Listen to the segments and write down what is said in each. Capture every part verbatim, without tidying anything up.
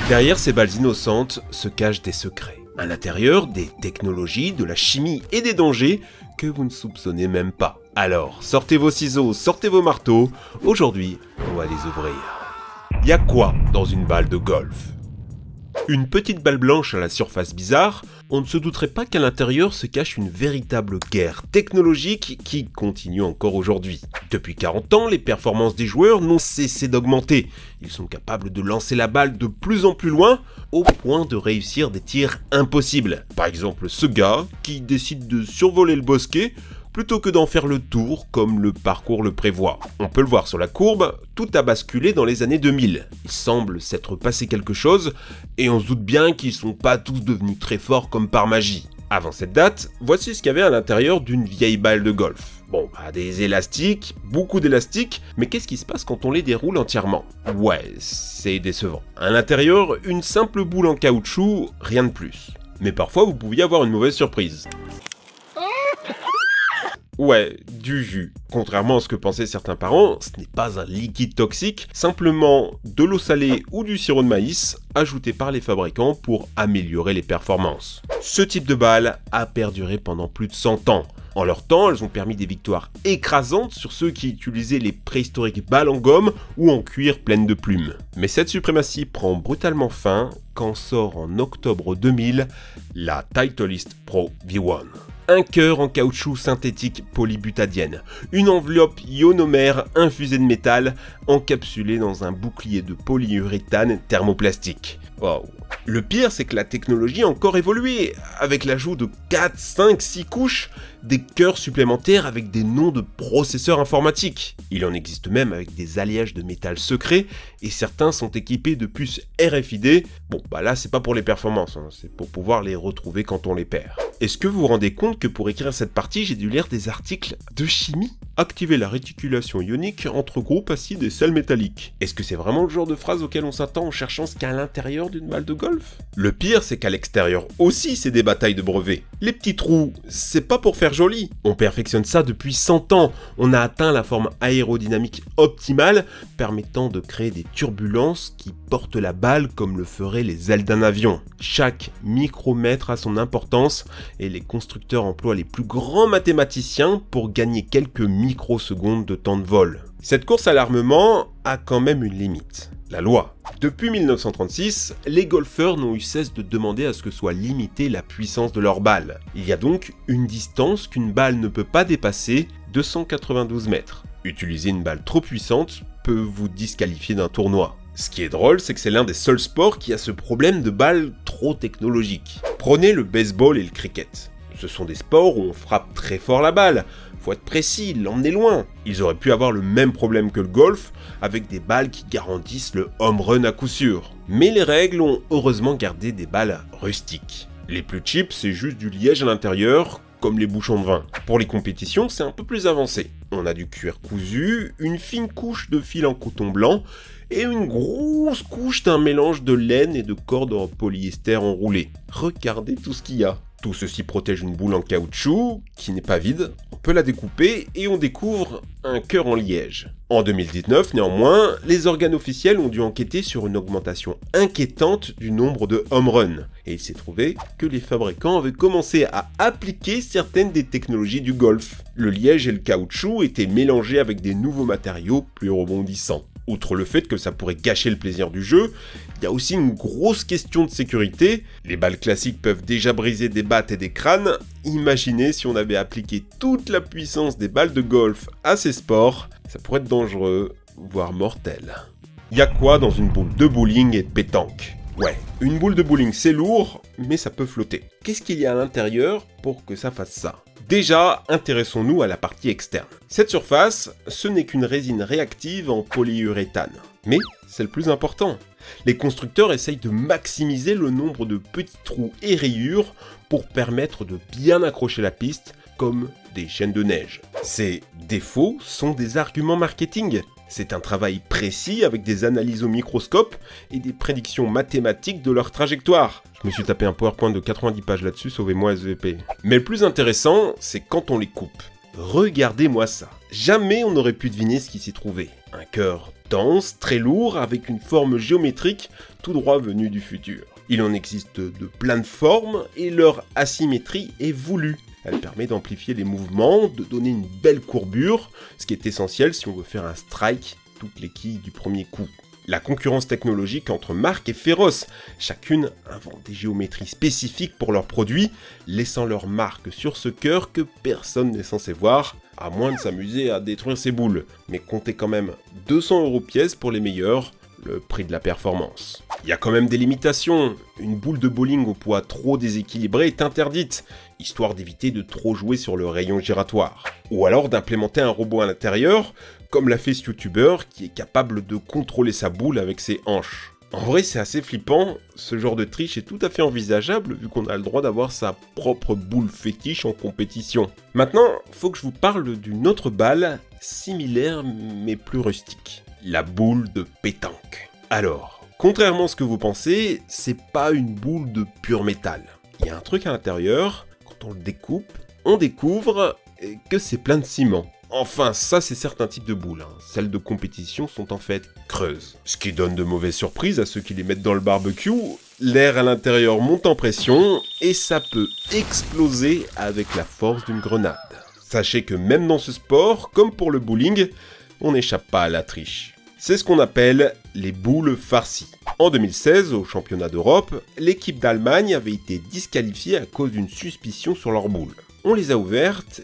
Derrière ces balles innocentes se cachent des secrets. À l'intérieur, des technologies, de la chimie et des dangers que vous ne soupçonnez même pas. Alors, sortez vos ciseaux, sortez vos marteaux, aujourd'hui, on va les ouvrir. Y a quoi dans une balle de golf? Une petite balle blanche à la surface bizarre, on ne se douterait pas qu'à l'intérieur se cache une véritable guerre technologique qui continue encore aujourd'hui. Depuis quarante ans, les performances des joueurs n'ont cessé d'augmenter. Ils sont capables de lancer la balle de plus en plus loin, au point de réussir des tirs impossibles. Par exemple, ce gars qui décide de survoler le bosquet plutôt que d'en faire le tour comme le parcours le prévoit. On peut le voir sur la courbe, tout a basculé dans les années deux mille. Il semble s'être passé quelque chose, et on se doute bien qu'ils sont pas tous devenus très forts comme par magie. Avant cette date, voici ce qu'il y avait à l'intérieur d'une vieille balle de golf. Bon, bah des élastiques, beaucoup d'élastiques, mais qu'est-ce qui se passe quand on les déroule entièrement? Ouais, c'est décevant. À l'intérieur, une simple boule en caoutchouc, rien de plus. Mais parfois, vous pouviez avoir une mauvaise surprise. Ouais, du jus. Contrairement à ce que pensaient certains parents, ce n'est pas un liquide toxique, simplement de l'eau salée ou du sirop de maïs ajouté par les fabricants pour améliorer les performances. Ce type de balle a perduré pendant plus de cent ans. En leur temps, elles ont permis des victoires écrasantes sur ceux qui utilisaient les préhistoriques balles en gomme ou en cuir pleines de plumes. Mais cette suprématie prend brutalement fin quand sort en octobre deux mille la Titleist Pro V un. Un cœur en caoutchouc synthétique polybutadienne, une enveloppe ionomère infusée de métal, encapsulée dans un bouclier de polyuréthane thermoplastique. Wow. Le pire, c'est que la technologie a encore évolué, avec l'ajout de quatre, cinq, six couches, des cœurs supplémentaires avec des noms de processeurs informatiques. Il en existe même avec des alliages de métal secrets, et certains sont équipés de puces R F I D. Bon, bah là, c'est pas pour les performances, hein, c'est pour pouvoir les retrouver quand on les perd. Est-ce que vous vous rendez compte que pour écrire cette partie, j'ai dû lire des articles de chimie? Activer la réticulation ionique entre groupes acides et sels métalliques. Est-ce que c'est vraiment le genre de phrase auquel on s'attend en cherchant ce qu'il y a à l'intérieur d'une balle de golf? Le pire, c'est qu'à l'extérieur aussi, c'est des batailles de brevets. Les petits trous, c'est pas pour faire joli. On perfectionne ça depuis cent ans. On a atteint la forme aérodynamique optimale, permettant de créer des turbulences qui portent la balle comme le feraient les ailes d'un avion. Chaque micromètre a son importance, et les constructeurs emploient les plus grands mathématiciens pour gagner quelques microsecondes de temps de vol. Cette course à l'armement a quand même une limite, la loi. Depuis mille neuf cent trente-six, les golfeurs n'ont eu cesse de demander à ce que soit limitée la puissance de leur balle. Il y a donc une distance qu'une balle ne peut pas dépasser, deux cent quatre-vingt-douze mètres. Utiliser une balle trop puissante peut vous disqualifier d'un tournoi. Ce qui est drôle, c'est que c'est l'un des seuls sports qui a ce problème de balle trop technologique. Prenez le baseball et le cricket. Ce sont des sports où on frappe très fort la balle. Faut être précis, l'emmener loin. Ils auraient pu avoir le même problème que le golf, avec des balles qui garantissent le home run à coup sûr. Mais les règles ont heureusement gardé des balles rustiques. Les plus cheap, c'est juste du liège à l'intérieur, comme les bouchons de vin. Pour les compétitions, c'est un peu plus avancé. On a du cuir cousu, une fine couche de fil en coton blanc, et une grosse couche d'un mélange de laine et de cordes en polyester enroulé. Regardez tout ce qu'il y a. Tout ceci protège une boule en caoutchouc, qui n'est pas vide, on peut la découper et on découvre un cœur en liège. En deux mille dix-neuf, néanmoins, les organes officiels ont dû enquêter sur une augmentation inquiétante du nombre de home runs. Et il s'est trouvé que les fabricants avaient commencé à appliquer certaines des technologies du golf. Le liège et le caoutchouc étaient mélangés avec des nouveaux matériaux plus rebondissants. Outre le fait que ça pourrait gâcher le plaisir du jeu, il y a aussi une grosse question de sécurité. Les balles classiques peuvent déjà briser des battes et des crânes. Imaginez si on avait appliqué toute la puissance des balles de golf à ces sports, ça pourrait être dangereux, voire mortel. Y a quoi dans une boule de bowling et de pétanque? Ouais, une boule de bowling c'est lourd, mais ça peut flotter. Qu'est-ce qu'il y a à l'intérieur pour que ça fasse ça? Déjà, intéressons-nous à la partie externe. Cette surface, ce n'est qu'une résine réactive en polyuréthane. Mais c'est le plus important. Les constructeurs essayent de maximiser le nombre de petits trous et rayures pour permettre de bien accrocher la piste comme des chaînes de neige. Ces défauts sont des arguments marketing. C'est un travail précis avec des analyses au microscope et des prédictions mathématiques de leur trajectoire. Je me suis tapé un PowerPoint de quatre-vingt-dix pages là-dessus, sauvez-moi S V P. Mais le plus intéressant, c'est quand on les coupe. Regardez-moi ça. Jamais on n'aurait pu deviner ce qui s'y trouvait. Un Un cœur dense, très lourd, avec une forme géométrique tout droit venue du futur. Il en existe de plein de formes et leur asymétrie est voulue. Elle permet d'amplifier les mouvements, de donner une belle courbure, ce qui est essentiel si on veut faire un strike toutes les quilles du premier coup. La concurrence technologique entre marques est féroce. Chacune invente des géométries spécifiques pour leurs produits, laissant leur marque sur ce cœur que personne n'est censé voir, à moins de s'amuser à détruire ses boules. Mais comptez quand même deux cents euros pièce pour les meilleurs, le prix de la performance. Il y a quand même des limitations. Une boule de bowling au poids trop déséquilibré est interdite, histoire d'éviter de trop jouer sur le rayon giratoire. Ou alors d'implémenter un robot à l'intérieur, comme l'a fait ce youtubeur qui est capable de contrôler sa boule avec ses hanches. En vrai, c'est assez flippant, ce genre de triche est tout à fait envisageable vu qu'on a le droit d'avoir sa propre boule fétiche en compétition. Maintenant, faut que je vous parle d'une autre balle, similaire mais plus rustique. La boule de pétanque. Alors, contrairement à ce que vous pensez, c'est pas une boule de pur métal. Il y a un truc à l'intérieur, quand on le découpe, on découvre que c'est plein de ciment. Enfin, ça c'est certains types de boules, hein. Celles de compétition sont en fait creuses. Ce qui donne de mauvaises surprises à ceux qui les mettent dans le barbecue. L'air à l'intérieur monte en pression et ça peut exploser avec la force d'une grenade. Sachez que même dans ce sport, comme pour le bowling, on n'échappe pas à la triche. C'est ce qu'on appelle les boules farcies. En deux mille seize, au championnat d'Europe, l'équipe d'Allemagne avait été disqualifiée à cause d'une suspicion sur leurs boules. On les a ouvertes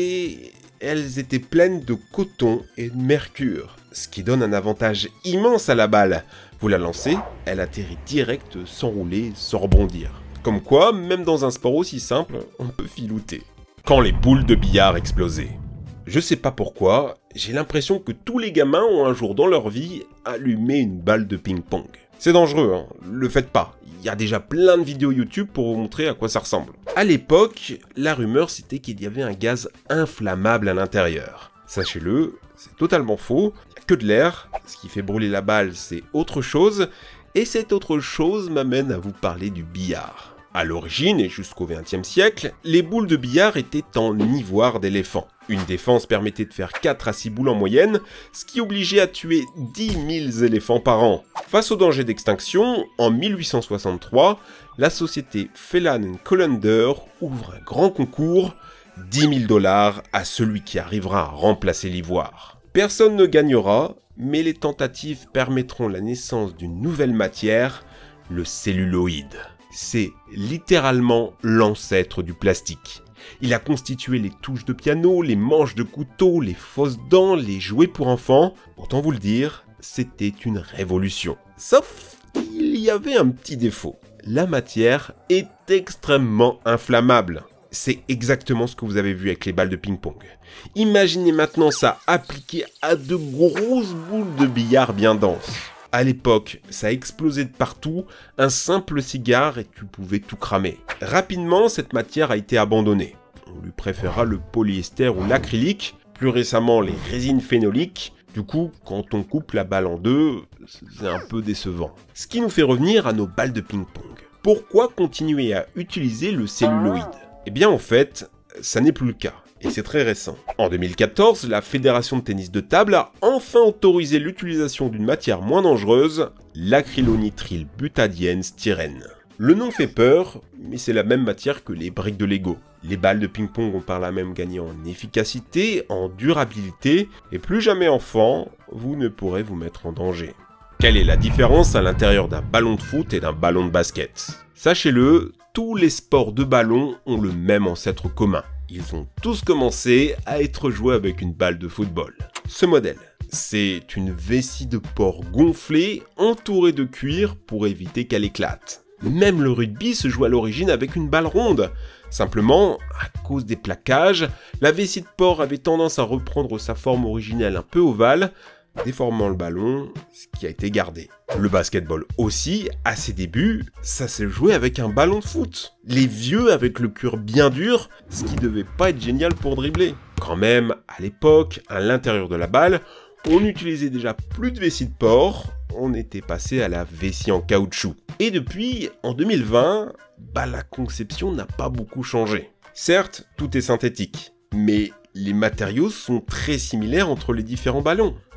et elles étaient pleines de coton et de mercure, ce qui donne un avantage immense à la balle. Vous la lancez, elle atterrit direct sans rouler, sans rebondir. Comme quoi, même dans un sport aussi simple, on peut filouter. Quand les boules de billard explosaient. Je sais pas pourquoi, j'ai l'impression que tous les gamins ont un jour dans leur vie allumé une balle de ping-pong. C'est dangereux, hein, le faites pas. Il y a déjà plein de vidéos YouTube pour vous montrer à quoi ça ressemble. À l'époque, la rumeur c'était qu'il y avait un gaz inflammable à l'intérieur. Sachez-le, c'est totalement faux, il n'y a que de l'air, ce qui fait brûler la balle c'est autre chose, et cette autre chose m'amène à vous parler du billard. À l'origine, et jusqu'au vingtième siècle, les boules de billard étaient en ivoire d'éléphant. Une défense permettait de faire quatre à six boules en moyenne, ce qui obligeait à tuer dix mille éléphants par an. Face au danger d'extinction, en mille huit cent soixante-trois, la société Phelan and Colander ouvre un grand concours, dix mille dollars à celui qui arrivera à remplacer l'ivoire. Personne ne gagnera, mais les tentatives permettront la naissance d'une nouvelle matière, le celluloïd. C'est littéralement l'ancêtre du plastique. Il a constitué les touches de piano, les manches de couteau, les fausses dents, les jouets pour enfants. Autant vous le dire, c'était une révolution. Sauf qu'il y avait un petit défaut. La matière est extrêmement inflammable. C'est exactement ce que vous avez vu avec les balles de ping-pong. Imaginez maintenant ça appliqué à de grosses boules de billard bien denses. À l'époque, ça explosait de partout, un simple cigare et tu pouvais tout cramer. Rapidement, cette matière a été abandonnée. On lui préféra le polyester ou l'acrylique, plus récemment les résines phénoliques. Du coup, quand on coupe la balle en deux, c'est un peu décevant. Ce qui nous fait revenir à nos balles de ping-pong. Pourquoi continuer à utiliser le celluloïd? Eh bien en fait, ça n'est plus le cas. Et c'est très récent. En deux mille quatorze, la Fédération de tennis de table a enfin autorisé l'utilisation d'une matière moins dangereuse, l'acrylonitrile-butadiène styrène. Le nom fait peur, mais c'est la même matière que les briques de Lego. Les balles de ping-pong ont par là même gagné en efficacité, en durabilité, et plus jamais enfant, vous ne pourrez vous mettre en danger. Quelle est la différence à l'intérieur d'un ballon de foot et d'un ballon de basket? Sachez-le, tous les sports de ballon ont le même ancêtre commun. Ils ont tous commencé à être joués avec une balle de football. Ce modèle, c'est une vessie de porc gonflée entourée de cuir pour éviter qu'elle éclate. Même le rugby se joue à l'origine avec une balle ronde. Simplement, à cause des plaquages, la vessie de porc avait tendance à reprendre sa forme originelle un peu ovale, déformant le ballon, ce qui a été gardé. Le basketball aussi, à ses débuts, ça s'est joué avec un ballon de foot. Les vieux avec le cuir bien dur, ce qui devait pas être génial pour dribbler. Quand même, à l'époque, à l'intérieur de la balle, on utilisait déjà plus de vessie de porc, on était passé à la vessie en caoutchouc. Et depuis, en deux mille vingt, bah la conception n'a pas beaucoup changé. Certes, tout est synthétique, mais les matériaux sont très similaires entre les différents ballons.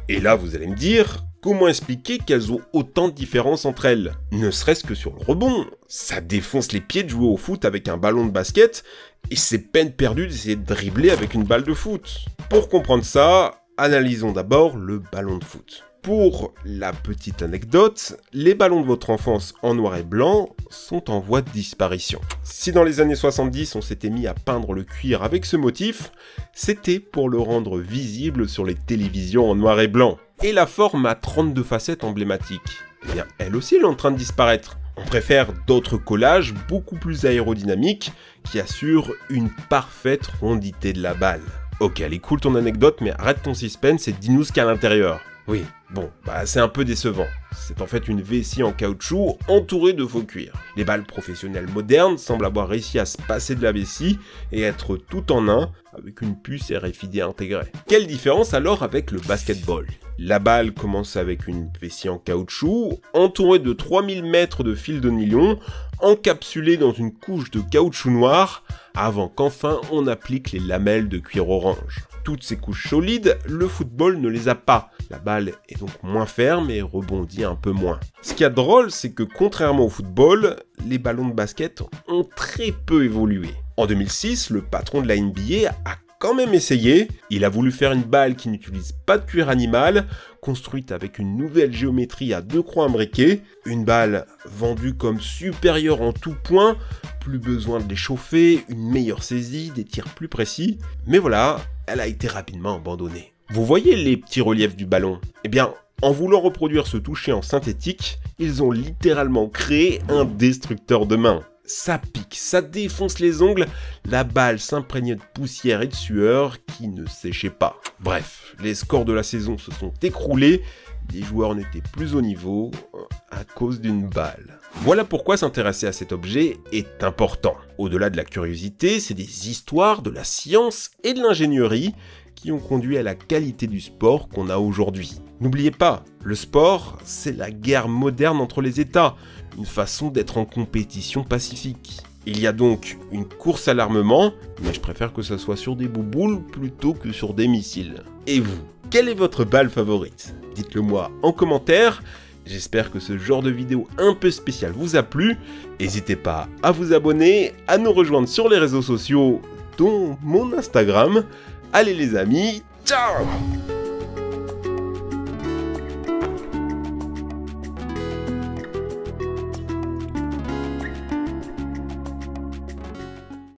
Et là, vous allez me dire, comment expliquer qu'elles ont autant de différences entre elles? Ne serait-ce que sur le rebond. Ça défonce les pieds de jouer au foot avec un ballon de basket, et c'est peine perdue d'essayer de dribbler avec une balle de foot. Pour comprendre ça, analysons d'abord le ballon de foot. Pour la petite anecdote, les ballons de votre enfance en noir et blanc sont en voie de disparition. Si dans les années soixante-dix on s'était mis à peindre le cuir avec ce motif, c'était pour le rendre visible sur les télévisions en noir et blanc. Et la forme à trente-deux facettes emblématiques, eh bien elle aussi elle est en train de disparaître. On préfère d'autres collages beaucoup plus aérodynamiques qui assurent une parfaite rondité de la balle. Ok, elle est cool ton anecdote, mais arrête ton suspense et dis-nous ce qu'il y a à l'intérieur. Oui, bon, bah c'est un peu décevant. C'est en fait une vessie en caoutchouc entourée de faux cuir. Les balles professionnelles modernes semblent avoir réussi à se passer de la vessie et être tout en un avec une puce R F I D intégrée. Quelle différence alors avec le basketball? La balle commence avec une vessie en caoutchouc entourée de trois mille mètres de fil de nylon encapsulée dans une couche de caoutchouc noir avant qu'enfin on applique les lamelles de cuir orange. Toutes ces couches solides, le football ne les a pas. La balle est donc moins ferme et rebondit un peu moins. Ce qu'il y a de drôle, c'est que contrairement au football, les ballons de basket ont très peu évolué. En deux mille six, le patron de la N B A a quand même essayé. Il a voulu faire une balle qui n'utilise pas de cuir animal, construite avec une nouvelle géométrie à deux croix imbriquées. Une balle vendue comme supérieure en tout point, plus besoin de les chauffer, une meilleure saisie, des tirs plus précis. Mais voilà, elle a été rapidement abandonnée. Vous voyez les petits reliefs du ballon? Eh bien, en voulant reproduire ce toucher en synthétique, ils ont littéralement créé un destructeur de main. Ça pique, ça défonce les ongles, la balle s'imprégnait de poussière et de sueur qui ne séchaient pas. Bref, les scores de la saison se sont écroulés, les joueurs n'étaient plus au niveau à cause d'une balle. Voilà pourquoi s'intéresser à cet objet est important. Au-delà de la curiosité, c'est des histoires de la science et de l'ingénierie qui ont conduit à la qualité du sport qu'on a aujourd'hui. N'oubliez pas, le sport, c'est la guerre moderne entre les États, une façon d'être en compétition pacifique. Il y a donc une course à l'armement, mais je préfère que ça soit sur des bouboules plutôt que sur des missiles. Et vous, quelle est votre balle favorite? Dites-le moi en commentaire. J'espère que ce genre de vidéo un peu spéciale vous a plu. N'hésitez pas à vous abonner, à nous rejoindre sur les réseaux sociaux, dont mon Instagram. Allez les amis, ciao!